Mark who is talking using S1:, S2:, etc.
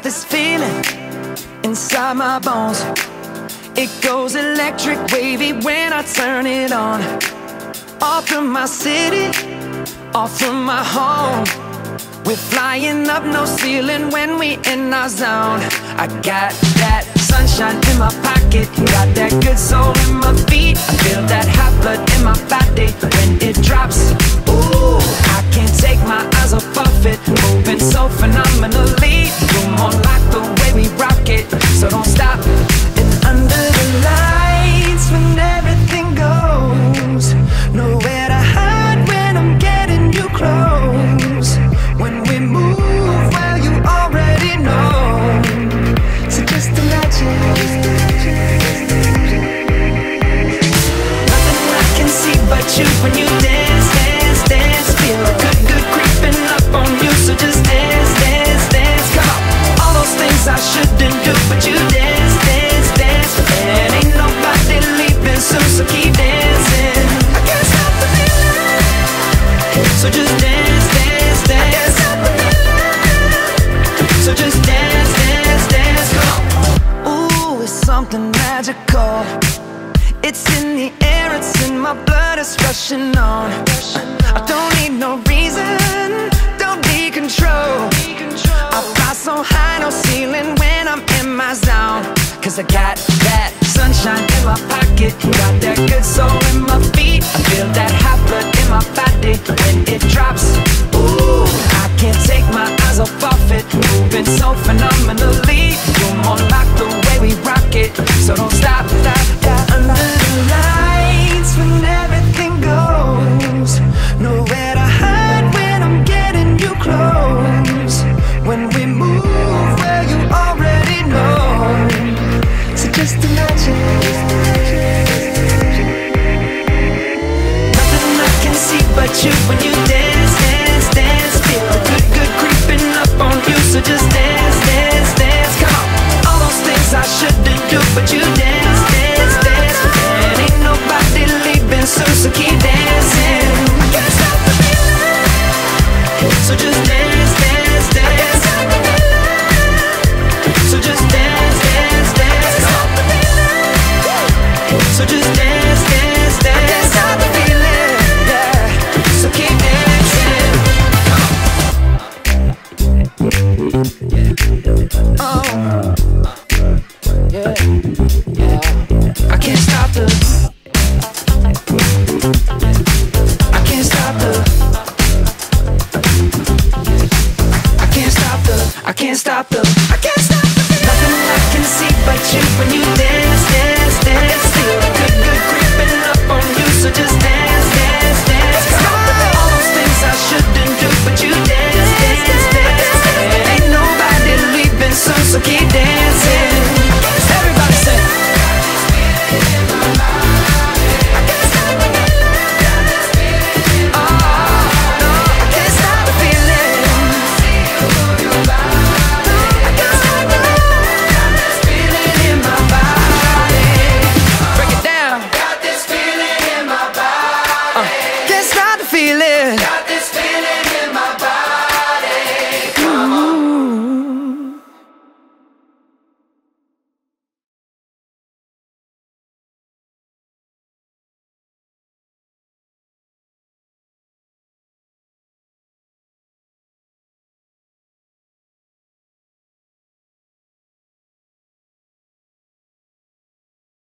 S1: this feeling inside my bones. It goes electric wavy when I turn it on. Off from my city, off from my home. We're flying up, no ceiling when we in our zone. I got that sunshine in my pocket, got that good soul in my feet. I feel that hot blood in my body when it drops. Ooh, I can't take my eyes off of it, moving so phenomenally. You're more like the way we rock it, so don't stop. And under the lights when everything goes, nowhere to hide when I'm getting you close. When we move, well, you already know. So just imagine. Nothing I can see but you when you dance, dance, dance. Feel good, good creeping up on you. So just dance, dance, dance. Come on. All those things I shouldn't do, but you dance, dance, dance. And ain't nobody leaving soon, so keep dancing. I can't stop the feeling. So just dance, dance, dance. So just dance, dance, dance, come on. Ooh, it's something magical. It's in the air, it's in my blood, it's rushing on. I don't need no reason, don't need control. I fly so high, no ceiling when I'm in my zone. Cause I got that sunshine in my pocket, got that good soul in my feet. I feel that hot blood in my body when it drops. Ooh, I can't take my eyes off of it, moving so phenomenally. You're more like the way we rock it, so don't stop, stop, stop. Under the lights when everything goes, nowhere to hide when I'm getting you close. When we move, well, you already know. So just imagine. Nothing I can see but you when you dance, dance, dance. Feel good, good creeping up on you. So just dance, dance, dance. Come on. All those things I shouldn't do, but you dance, dance, dance. And ain't nobody leaving soon, so keep dancing. I can't stop the feeling. So just dance, dance, dance. So just dance, dance, dance. So just dance, dance, dance. I can't stop the feeling, yeah. So keep dancing. Oh, yeah, yeah. I can't stop the. I can't stop the. I can't stop the. I can't stop the.